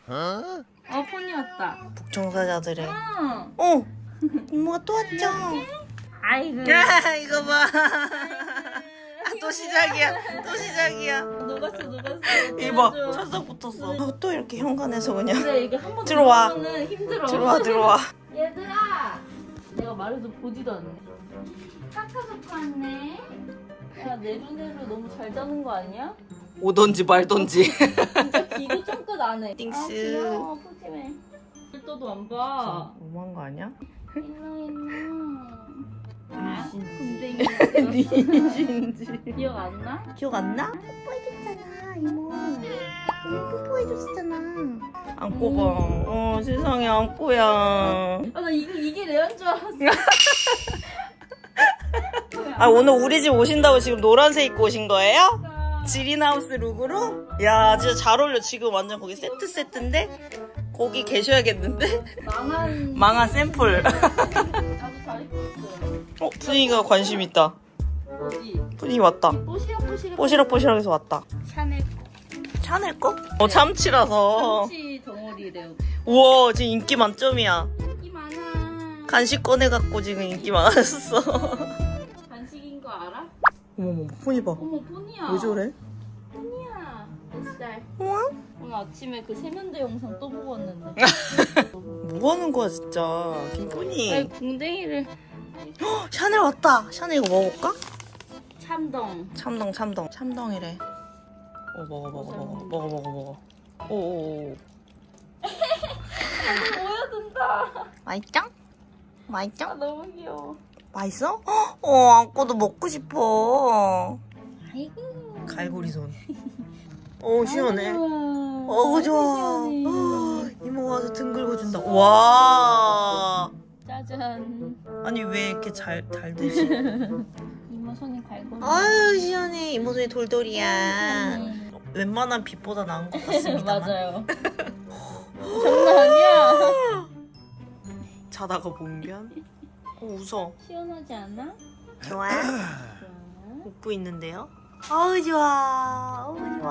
폰이 왔다. 북청사자들의. 어. 이모가 또 왔죠? 아이고. 야, 이거 봐. 또 시작이야. 또 시작이야. 녹았어. 이봐, 철석 붙었어. 또 이렇게 현관에서 그냥. 그래, 이게 한번 들어와. 들어오면은 힘들어. 들어와. 얘들아. 내가 말해도 보지도 않네. 카카오톡 왔네. 야, 내루내루 너무 잘 자는 거 아니야? 오던지 말던지. 진짜 기도 좀 끝 안 해. 띵스. 아, 귀여워. 푸짐해. 또도 안 봐. 너무한 거 아니야? 일로. 아, 군대인 니신지. 기억 안 나? 기억 안 나? 뽀뽀해줬잖아, 이모. 이모 뽀뽀해줬잖아. 안고 봐. 세상에 안고야. 아, 나 이게 레어인 줄 알았어. 오늘 우리 집 오신다고 지금 노란색 입고 오신 거예요? 지린하우스 룩으로? 야, 진짜 잘 어울려. 지금 완전 거기 세트인데? 거기 계셔야겠는데? 망한 샘플. 나도 잘 입고 있어. 분위기가 관심 있다. 어디? 분위기 왔다. 뽀시락뽀시락해서 왔다. 샤넬 거? 참치라서. 참치 덩어리래요. 우와, 지금 인기 만점이야. 인기 많아. 간식 꺼내갖고 지금 인기 많았어. 간식인 거 알아? 어머머, 폰이 봐. 어머, 폰이야. 왜 저래? 폰이야. 몇 살? 우와? 오늘 아침에 그 세면대 영상 또 보고 왔는데. 뭐 하는 거야, 진짜. 김폰이. 아이, 궁뎅이를. 샤넬 왔다. 샤넬 이거 먹어볼까? 참동. 참동이래. 먹어. 오오오. 보여준다. 맛있죠? 아, 너무 귀여워. 맛있어? 안고도 먹고 싶어. 아이고. 갈고리 손. 시원해. 아이고, 좋아. 시원해. 이모가 와서 등 긁어준다. 와. 짜잔. 아니, 왜 이렇게 잘 드시? 이모 손이 갈고. 아유, 시원해. 이모 손이 돌돌이야. 웬만한 빛보다 나은 것 같습니다. 맞아요. 장난 아니야. 자다가 봉변? 웃어. 시원하지 않아? 좋아? 웃고 있는데요? 어우 좋아.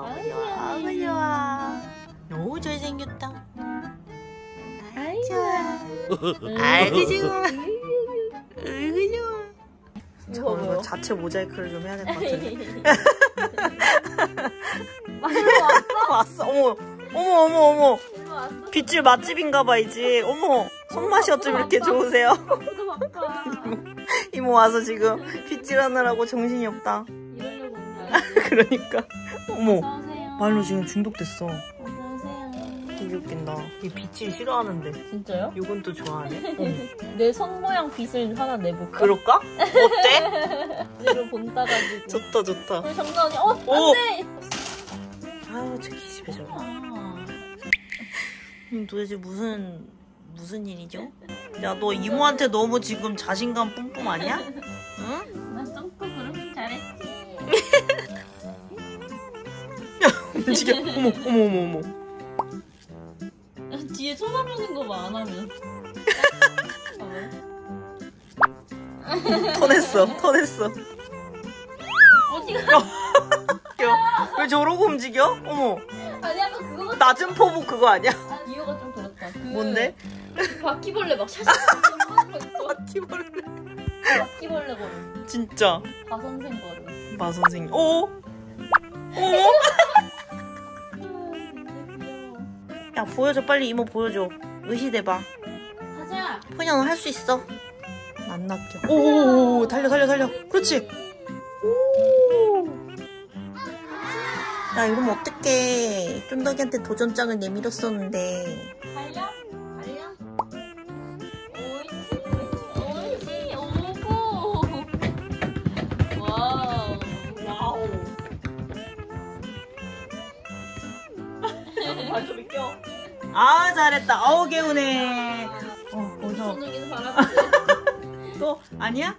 너무 잘생겼다. 아이 좋아. 아이고 좋아. 아이고 좋아. 이거 자체 모자이크를 좀 해야 될 것 같은데. 왔어. 어머. 빗질 맛집인가봐 이제. 어머, 손맛이 어쩜 이렇게 좋으세요? 이모 와서 지금 빗질하느라고 정신이 없다. 이러려고 온 게 아니야. 그러니까. 어머, 어서오세요. 말로 지금 중독됐어. 어서오세요. 되게 웃긴다. 이 빗질 싫어하는데 진짜요? 이건 또 좋아하네. 내 손 모양 빗을 하나 내볼까? 그럴까? 어때? 이대로 본 따가지고. 좋다. 우리 정선 언니, 안돼! 아유, 저 기집애 저거. 도대체 무슨 일이죠? 야, 너 이모한테 너무 지금 자신감 뿜뿜 아니야? 응? 나 점프 그렇게 잘했지. 움직여. 어머. 뒤에 쳐다보는 거 봐, 안 하면. 터냈어. 어디가? 야, 왜 저러고 움직여? 어머, 아니, 아까 그거 낮은 포부 그거 아니야? 이유가 좀 그렇다. 뭔데? 바퀴벌레 막 샤샥 하는 거 있어. 바퀴벌레. 바퀴벌레 걸음. 진짜. 바선생 걸음. 마 선생님. 어머. 야, 보여줘. 빨리 이모 보여줘. 의시대봐. 가자. 포냐, 너 할 수 있어. 안 낚여. 오, 달려. 그렇지. 오. 야, 이러면 어떡해. 쫀덕이한테 도전장을 내밀었었는데. 달려. 옳지. 오고. 와우. 발좀 껴. 아, 잘했다. 어우, 개운해. 거기서. 저녁에는 바람. 또, 아니야?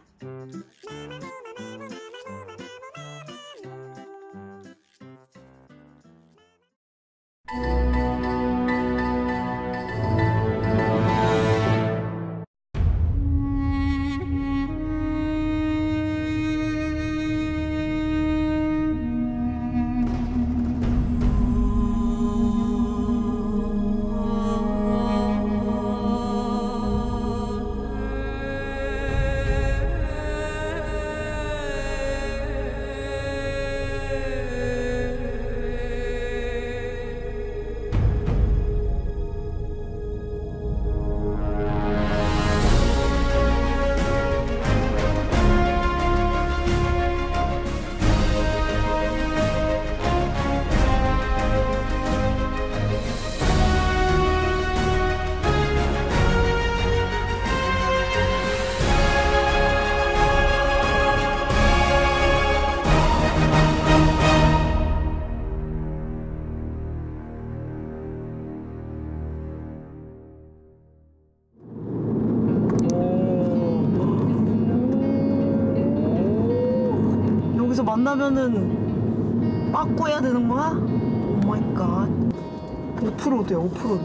만나면은 빠꾸해야 되는 거야? 오 마이 갓. 오프로드야, 오프로드.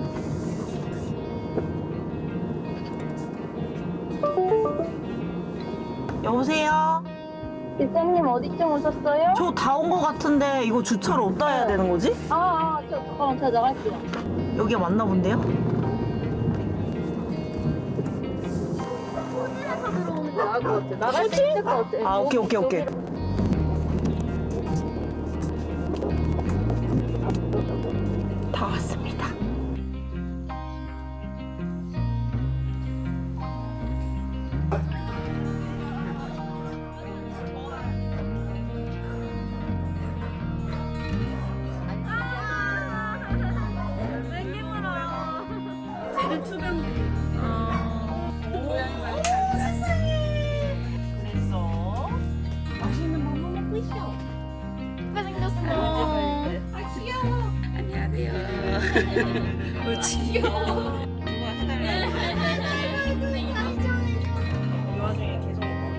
여보세요? 기사님 어디쯤 오셨어요? 저 다 온 거 같은데 이거 주차를 어디다 해야 되는 거지? 저 잠깐만 제가 나갈게요. 여기가 맞나 본데요? 호텔에서 들어오는 게 나을 것 같아. 나갈 때 있을 것 같아. 아, 오케이. 다 왔습니다. 쟤는 투명. 그랬어. 맛있는 맘만 먹고 있어. 예쁘게 생겼어. 아 귀여워. 안녕하세요. 그렇지. 귀여워. 누가 해달라고. 이 와중에 계속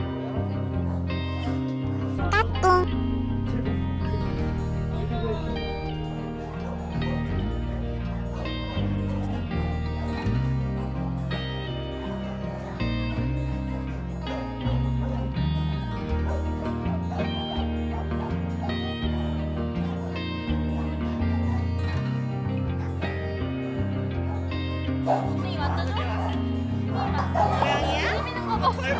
언니 만져줘? 고양이야? 재밌는 거 봐.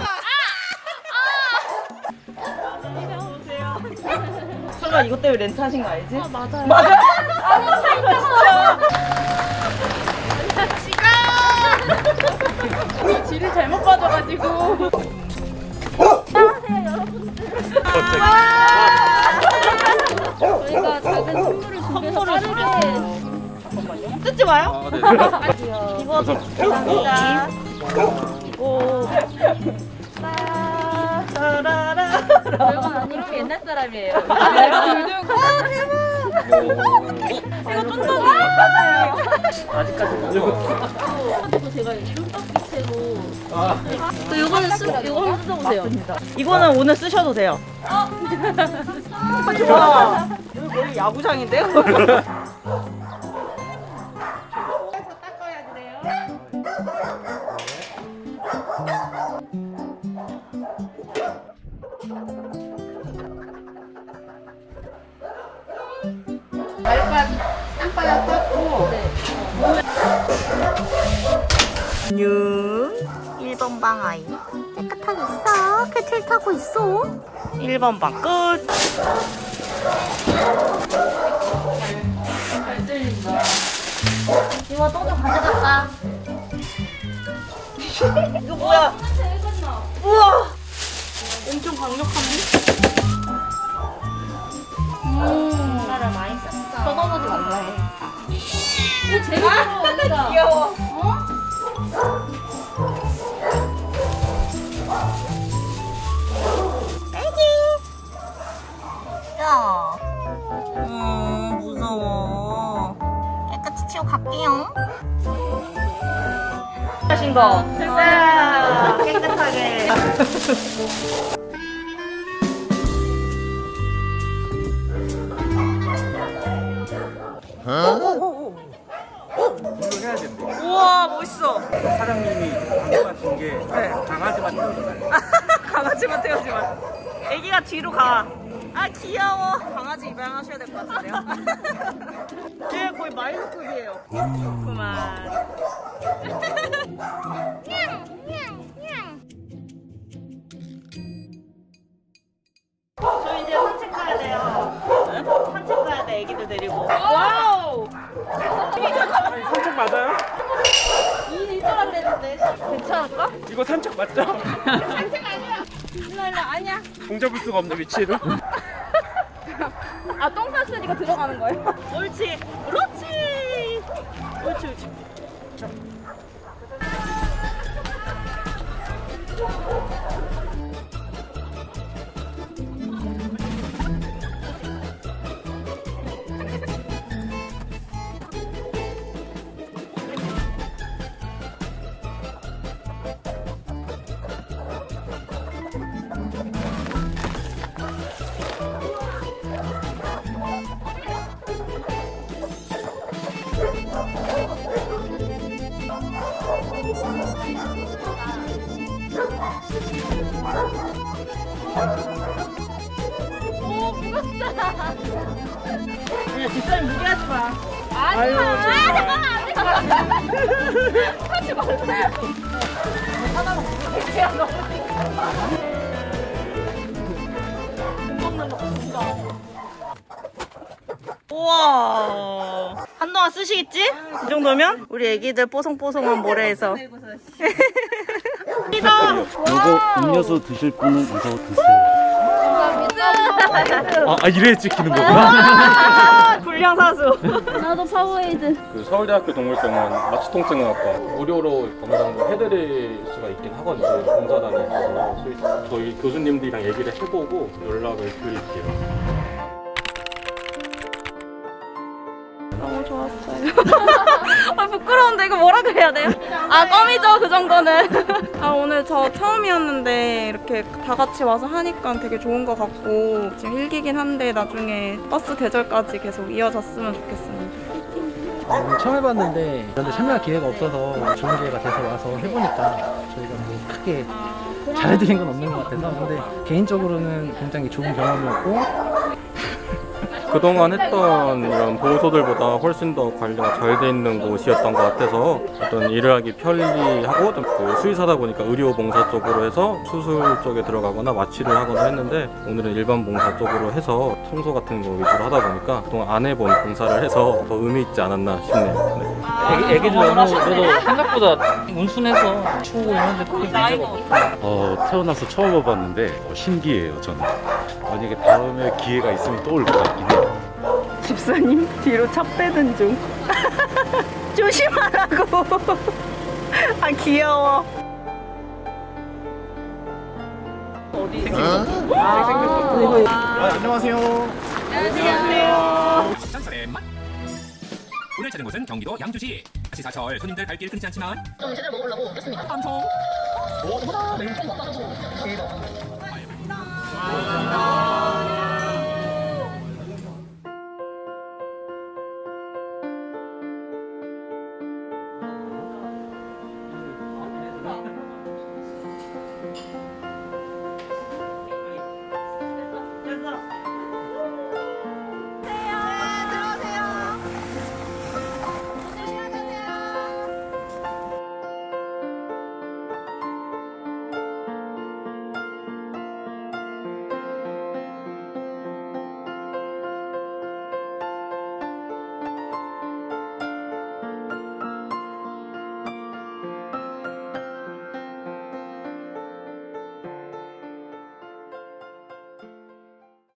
설마 이것 때문에 렌트하신 거 알지? 맞아요. 맞아. 아니 차 있잖아. 지를 잘못 빠져가지고. 안녕하세요 여러분들. 저희가 작은 선물을 준비해서 빠르게. 뜯지 마요. 아, 네. 이거 감사합니다. 이거 따라라. 별건 아니고 옛날 사람이에요. 이거 쫀득이. 아직까지 못 이거 제가 이름 박스채로. 이거는 이거 한번 써보세요. 이거는 오늘 쓰셔도 돼요. 좋아. 여기 거의 야구장인데요? 발판 땅바닥 닦고 안녕. 1번 방 아이. 깨끗하게 있어. 캐틀 타고 있어. 1번 방 끝. 잘 들린다. 이거 또좀 가져갈까? 이거 뭐야? 우와. 엄청 강력한데? 나를 많이 썼어. 쳐다보지 말라 해. 이거 제일 귀여워, 언니가. 귀여워. 야. 무서워. 깨끗이 치워 갈게요. 하신 거. 됐어요. 깨끗하게. 이거 해야 된대. 우와, 멋있어. 사장님이 강조하신 게 강아지만 태우지 말고. 강아지만 태우지 마. 애기가 뒤로 가. 아, 귀여워. 강아지 입양하셔야 될 것 같은데요? 얘 거의 마일크급이에요. 그만. 저 이제 산책 가야 돼요. 산책 가야 돼, 애기들 데리고. 와우! 아니, 산책 맞아요? 이 사람 되는데. 괜찮을까? 이거 산책 맞죠? 일로 아니야. 종잡을 수가 없는 위치를. 아, 똥 쌌으니까 들어가는 거예요? 옳지. 그렇지. 옳지, 옳지. 아유, 잠깐만 안 돼. 하지 말래. 우와. 한동안 쓰시겠지? 이 정도면? 우리 애기들 뽀송뽀송한 모래에서. 이거 음료수 드실 분은 이거 드세요. 이래 찍히는 거구나? 불량사수. 나도 파워에이드. 그 서울대학교 동물병원 마취통증의학과 무료로 어느 정도 해드릴 수가 있긴 하거든요. 봉사단이 있어서 저희 교수님들이랑 얘기를 해보고 연락을 드릴게요. 너무 좋았어요. 아, 부끄러운데 이거 뭐라 그래야 돼요? 아, 껌이죠, 그 정도는. 아, 오늘 저 처음이었는데 이렇게 다 같이 와서 하니까 되게 좋은 것 같고 지금 일기긴 한데 나중에 버스 대절까지 계속 이어졌으면 좋겠습니다. 처음 해봤는데 그런데 참여할 기회가 없어서 좋은 기회가 돼서 와서 해보니까 저희가 뭐 크게 잘해드린 건 없는 것 같아서 근데 개인적으로는 굉장히 좋은 경험이었고 그동안 했던 이런 보호소들보다 훨씬 더 관리가 잘 돼 있는 곳이었던 것 같아서 어떤 일을 하기 편리하고 좀 그 수의사다 보니까 의료봉사 쪽으로 해서 수술 쪽에 들어가거나 마취를 하거나 했는데 오늘은 일반 봉사 쪽으로 해서 청소 같은 거 위주로 하다 보니까 그동안 안 해본 봉사를 해서 더 의미 있지 않았나 싶네요. 네. 애기들 너무 그래도 생각보다 온순해서 추우고 있는데 크게 문제가 없고. 태어나서 처음 와봤는데 신기해요, 저는. 만약에 다음에 기회가 있으면 또 올 것 같긴 해요. 집사님 뒤로 차 빼는 중. 조심하라고. 아, 귀여워. 어디? 안녕하세요. 전설의 맛. 오늘 찾은 곳은 경기도 양주시. 시사철 손님들 발길 끊지 않지만 좀 제대로 먹으려고 꼈습니다. 감성. 오, 대박.